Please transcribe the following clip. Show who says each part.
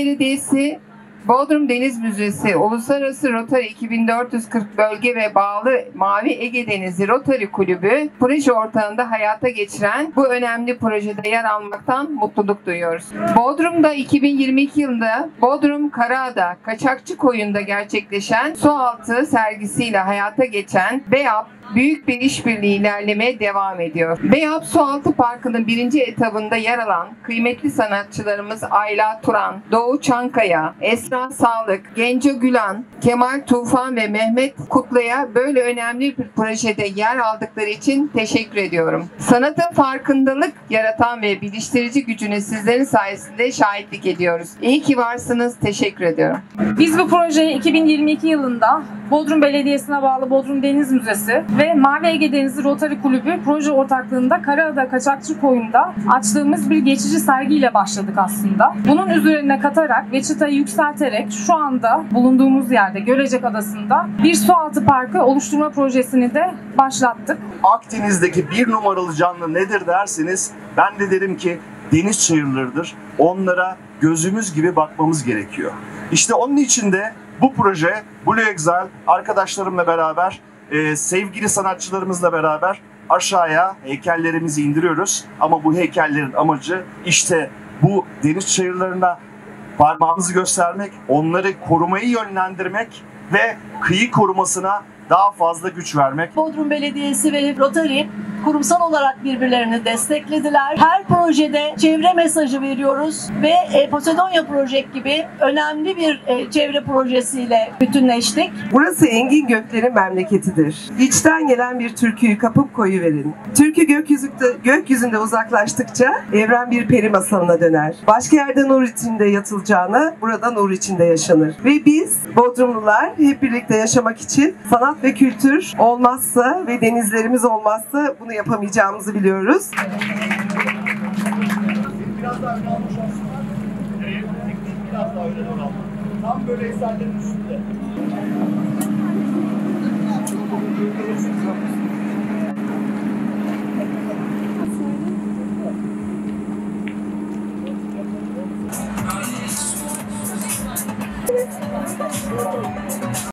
Speaker 1: Belediyesi, Bodrum Deniz Müzesi, Uluslararası Rotary 2440 bölge ve bağlı Mavi Ege Denizi Rotary Kulübü proje ortağında hayata geçiren bu önemli projede yer almaktan mutluluk duyuyoruz. Bodrum'da 2022 yılında Bodrum Karaada Kaçakçıkoyun'da gerçekleşen sualtı sergisiyle hayata geçen BEAP büyük bir işbirliği ilerlemeye devam ediyor. BEAP Sualtı Parkı'nın 1. etabında yer alan kıymetli sanatçılarımız Ayla Turan, Doğu Çankaya, Esra Sağlık, Genco Gülan, Kemal Tufan ve Mehmet Kutlu'ya böyle önemli bir projede yer aldıkları için teşekkür ediyorum. Sanatın farkındalık yaratan ve biliştirici gücüne sizlerin sayesinde şahitlik ediyoruz. İyi ki varsınız. Teşekkür ediyorum.
Speaker 2: Biz bu projeyi 2022 yılında Bodrum Belediyesi'ne bağlı Bodrum Deniz Müzesi ve Mavi Ege Denizi Rotary Kulübü proje ortaklığında Karaada Kaçakçıkoyun'da açtığımız bir geçici sergiyle başladık aslında. Bunun üzerine katarak ve çıtayı yükselterek şu anda bulunduğumuz yerde Gölecek Adası'nda bir sualtı parkı oluşturma projesini de başlattık.
Speaker 3: Akdeniz'deki bir numaralı canlı nedir derseniz ben de derim ki deniz çayırlarıdır. Onlara gözümüz gibi bakmamız gerekiyor. İşte onun için de bu proje Blue Exile arkadaşlarımla beraber, sevgili sanatçılarımızla beraber aşağıya heykellerimizi indiriyoruz. Ama bu heykellerin amacı işte bu deniz çayırlarına parmağımızı göstermek, onları korumayı yönlendirmek ve kıyı korumasına daha fazla güç vermek.
Speaker 4: Bodrum Belediyesi ve Rotary kurumsal olarak birbirlerini desteklediler. Her projede çevre mesajı veriyoruz ve Posidonia Project gibi önemli bir çevre projesiyle bütünleştik.
Speaker 5: Burası engin göklerin memleketidir. İçten gelen bir türküyü kapıp koyuverin. Türkü gökyüzünde uzaklaştıkça evren bir peri masalına döner. Başka yerde nur içinde yatılacağına burada nur içinde yaşanır. Ve biz Bodrumlular hep birlikte yaşamak için sanat ve kültür olmazsa ve denizlerimiz olmazsa bunu yapamayacağımızı biliyoruz.
Speaker 3: Biraz daha öne almış olsunlar. Biraz daha öne alın. Tam böyle eserlerin üstünde.
Speaker 5: Evet.